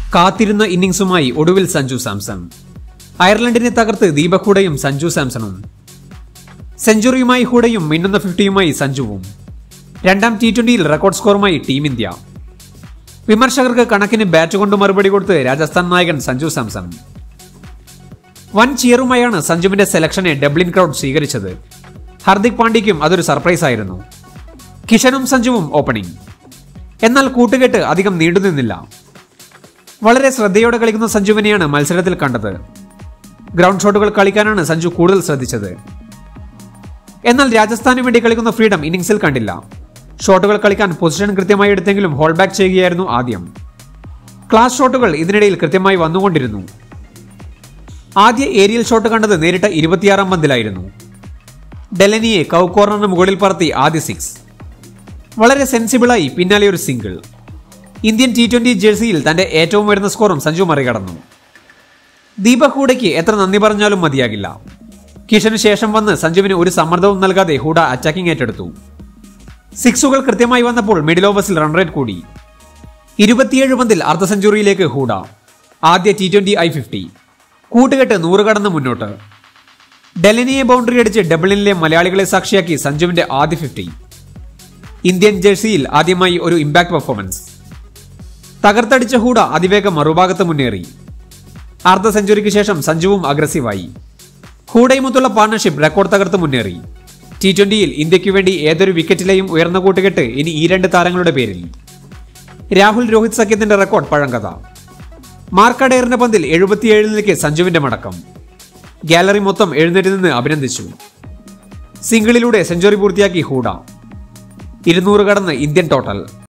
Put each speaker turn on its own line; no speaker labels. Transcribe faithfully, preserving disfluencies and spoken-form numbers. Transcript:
കാത്തിരുന്ന ഇന്നിംഗ്സുമായി ഒടുവിൽ സഞ്ജു സാംസൺ. അയർലൻഡിനെ തകർത്ത് ദീപക് ഹൂഡയും സഞ്ജു സാംസണും. സെഞ്ചുറിയുമായി ഹൂഡയും മിന്നുന്ന ഫിഫ്റ്റിയുമായി സഞ്ജുവും. രണ്ടാം ടി ട്വന്റിയിൽ റെക്കോർഡ് സ്കോറുമായി ടീം ഇന്ത്യ. വിമർശകർക്ക് കണക്കിന് ബാറ്റ് കൊണ്ട് മറുപടി കൊടുത്ത് രാജസ്ഥാൻ നായകൻ സഞ്ജു സാംസൺ. വൻ ചിയറുമായാണ് സഞ്ജുവിന്റെ സെലക്ഷനെ ഡബ്ലിൻ ക്രൗഡ് സ്വീകരിച്ചത്. ഹർദിക് പാണ്ഡ്യയ്ക്കും അതൊരു സർപ്രൈസ് ആയിരുന്നു. കിഷനും സഞ്ജുവും ഓപ്പണിംഗ്. എന്നാൽ കൂട്ടുകെട്ട് അധികം നീണ്ടുനിന്നില്ല. വളരെ ശ്രദ്ധയോടെ കളിക്കുന്ന സഞ്ജുവിനെയാണ് മത്സരത്തിൽ കണ്ടത്. ഗ്രൗണ്ട് ഷോട്ടുകൾ കളിക്കാനാണ് സഞ്ജു കൂടുതൽ ശ്രദ്ധിച്ചത്. എന്നാൽ രാജസ്ഥാനു വേണ്ടി കളിക്കുന്ന ഫ്രീഡം ഇന്നിംഗ്സിൽ കണ്ടില്ല. ഷോട്ടുകൾ കളിക്കാൻ പൊസിഷൻ കൃത്യമായി എടുത്തെങ്കിലും ഹോൾ ബാക്ക് ചെയ്യുകയായിരുന്നു ആദ്യം. ക്ലാസ് ഷോട്ടുകൾ ഇതിനിടയിൽ കൃത്യമായി വന്നുകൊണ്ടിരുന്നു. ആദ്യ ഏരിയൽ ഷോട്ട് കണ്ടത് നേരിട്ട ഇരുപത്തിയാറാം പന്തിലായിരുന്നു. ഡെലനിയെ കൗ കോർണറിന് മുകളിൽ പറത്തി ആദ്യ സിക്സ്. വളരെ സെൻസിബിളായി പിന്നാലെ ഒരു സിംഗിൾ. ഇന്ത്യൻ ടി ട്വന്റി ജേഴ്സിയിൽ തന്റെ ഏറ്റവും ഉയർന്ന സ്കോറും സഞ്ജു മറികടന്നു. ദീപക് ഹൂഡയ്ക്ക് എത്ര നന്ദി പറഞ്ഞാലും മതിയാകില്ല. കിഷന് ശേഷം വന്ന് സഞ്ജുവിന് ഒരു സമ്മർദ്ദവും നൽകാതെ ഹൂഡ അറ്റാക്കിംഗ് ഏറ്റെടുത്തു. സിക്സുകൾ കൃത്യമായി വന്നപ്പോൾ മിഡിൽ ഓവേഴ്സിൽ റൺ റേറ്റ് കൂടി. ഇരുപത്തിയേഴ് പന്തിൽ അർദ്ധ സെഞ്ചുറിയിലേക്ക് ഹൂഡ. ആദ്യ ടി ട്വന്റി ഐ ഫിഫ്റ്റി. കൂട്ടുകെട്ട് നൂറ് കടന്ന് മുന്നോട്ട്. ഡെലനിയെ ബൗണ്ടറി അടിച്ച് ഡബിളിനിലെ മലയാളികളെ സാക്ഷിയാക്കി സഞ്ജുവിന്റെ ആദ്യ ഫിഫ്റ്റി. ഇന്ത്യൻ ജേഴ്സിയിൽ ആദ്യമായി ഒരു ഇമ്പാക്ട് പെർഫോമൻസ്. തകർത്തടിച്ച ഹൂഡ അതിവേഗം മറുഭാഗത്ത് മുന്നേറി. അർദ്ധ സെഞ്ചുറിക്ക് ശേഷം സഞ്ജുവും അഗ്രസീവായി. ഹൂഡയുമൊത്തുള്ള പാർട്ണർഷിപ്പ് റെക്കോർഡ് തകർത്ത് മുന്നേറി. ടി ട്വന്റിയിൽ ഇന്ത്യയ്ക്കു വേണ്ടി ഏതൊരു വിക്കറ്റിലെയും ഉയർന്ന കൂട്ടുകെട്ട് ഇനി ഈ രണ്ട് താരങ്ങളുടെ പേരിൽ. രാഹുൽ രോഹിത് സഖ്യത്തിന്റെ റെക്കോർഡ് പഴങ്കഥ. മാർക്കഡെയറിന്റെ പന്തിൽ എഴുപത്തിയേഴിലേക്ക് സഞ്ജുവിന്റെ മടക്കം. ഗാലറി മൊത്തം എഴുന്നേറ്റ് നിന്ന് അഭിനന്ദിച്ചു. സിംഗിളിലൂടെ സെഞ്ചുറി പൂർത്തിയാക്കി ഹൂഡ. ഇരുന്നൂറ് കടന്ന് ഇന്ത്യൻ ടോട്ടൽ.